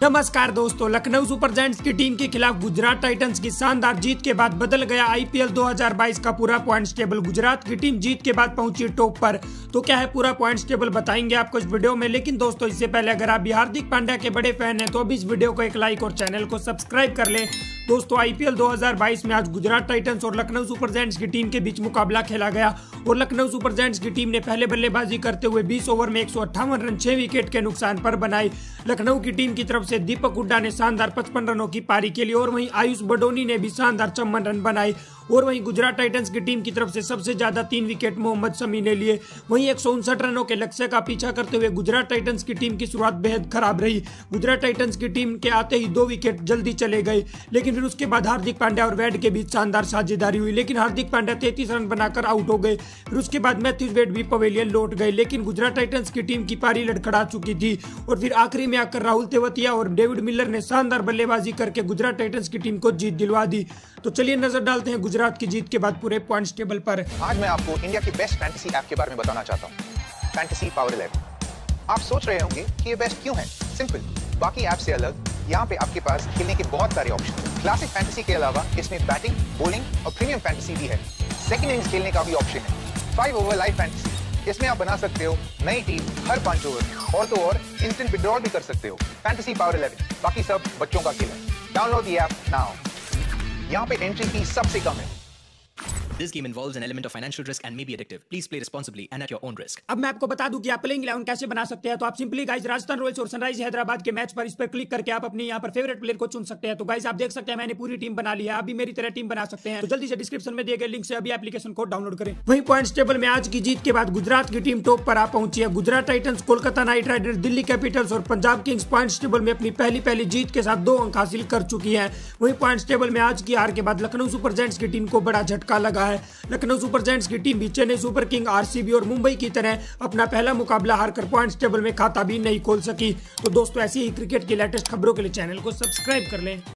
नमस्कार दोस्तों, Lucknow super giants की टीम के खिलाफ गुजरात टाइटंस की शानदार जीत के बाद बदल गया आईपीएल 2022 का पूरा पॉइंट्स टेबल। गुजरात की टीम जीत के बाद पहुंची टॉप पर। तो क्या है पूरा पॉइंट्स टेबल बताएंगे आपको इस वीडियो में। लेकिन दोस्तों इससे पहले अगर आप भी हार्दिक पांड्या के बड़े फैन हैं तो अभी इस वीडियो को एक लाइक और चैनल को सब्सक्राइब कर लें। दोस्तों आईपीएल 2022 में आज गुजरात टाइटंस और लखनऊ सुपर जायंट्स की टीम के बीच मुकाबला खेला गया और लखनऊ सुपर जायंट्स की टीम ने पहले बल्लेबाजी करते हुए 20 ओवर में 158 रन 6 विकेट के नुकसान पर बनाई। लखनऊ की टीम की तरफ से दीपक हुड्डा ने शानदार 55 रनों की पारी के लिए और वहीं आयुष बडोनी ने भी शानदार 54 रन बनाए। और वहीं गुजरात टाइटंस की टीम की तरफ से सबसे ज्यादा 3 विकेट मोहम्मद शमी ने लिए। वहीं 159 रनों के लक्ष्य का पीछा करते हुए गुजरात टाइटंस की टीम की शुरुआत बेहद खराब रही। गुजरात टाइटंस की टीम के आते ही 2 विकेट जल्दी चले गए, लेकिन फिर उसके बाद हार्दिक पांड्या और वेड के बीच शानदार साझेदारी हुई, लेकिन हार्दिक पांड्या 33 रन बनाकर आउट हो गए। फिर उसके बाद मैथ्यूज वेड भी पवेलियन लौट गए, लेकिन गुजरात टाइटंस की टीम की पारी लड़खड़ा चुकी थी। और फिर आखिरी में आकर राहुल तेवतिया और डेविड मिलर ने शानदार बल्लेबाजी करके गुजरात टाइटंस की टीम को जीत दिलवा दी। तो चलिए नजर डालते हैं गुजरात की जीत के बाद पूरे पॉइंट्स टेबल पर। आज मैं आपको इंडिया की बेस्ट फैंटेसी ऐप के बारे में बताना चाहता हूँ, फैंटेसी पावर 11। आप सोच रहे होंगे कि ये बेस्ट क्यों है? सिंपल, बाकी ऐप से अलग यहाँ पे आपके पास खेलने के बहुत सारे ऑप्शन हैं। क्लासिक फैंटेसी के अलावा इसमें बैटिंग, बॉलिंग और प्रीमियम फैंटेसी भी है। सेकंड इनिंग्स खेलने का भी ऑप्शन है। 5 ओवर लाइव फैंटेसी, इसमें आप बना सकते हो नई टीम हर 5 ओवर, और तो और इंस्टेंट विड्रॉल भी कर सकते हो। फैंटेसी पावर 11, बाकी सब बच्चों का खेल है। Download the app now. यहाँ पे एंट्री फीस सबसे कम है। This game involves an element of financial risk and may be addictive. Please play responsibly and at your own risk. अब मैं आपको बता दूं कि आप प्लेइंग 11 कैसे बना सकते हैं। तो आप सिंपली गाइस राजस्थान रॉयल्स और सनराइज हैदराबाद के मैच पर इस पर क्लिक करके आप अपने यहाँ पर फेवरेट प्लेयर को चुन सकते हैं। तो गाइस आप देख सकते हैं मैंने पूरी टीम बना ली है। आप भी मेरी तरह टीम बना सकते हैं। तो जल्दी से डिस्क्रिप्शन में दिए गए लिंक से अभी एप्लीकेशन को डाउनलोड करें। वहीं पॉइंट्स टेबल में आज की जीत के बाद गुजरात की टीम टॉप पर आ पहुंची है। Gujarat titans, Kolkata knight riders, Delhi capitals और पंजाब किंग्स पॉइंट्स टेबल में अपनी पहली जीत के साथ 2 अंक हासिल कर चुकी है। वहीं पॉइंट्स टेबल में आज की हार के बाद लखनऊ सुपर जायंट्स की टीम को बड़ा झटका लगा है। लखनऊ सुपर जायंट्स की टीम भी चेन्नई सुपर किंग, आरसीबी और मुंबई की तरह अपना पहला मुकाबला हारकर पॉइंट्स टेबल में खाता भी नहीं खोल सकी। तो दोस्तों ऐसी ही क्रिकेट की लेटेस्ट खबरों के लिए चैनल को सब्सक्राइब कर लें।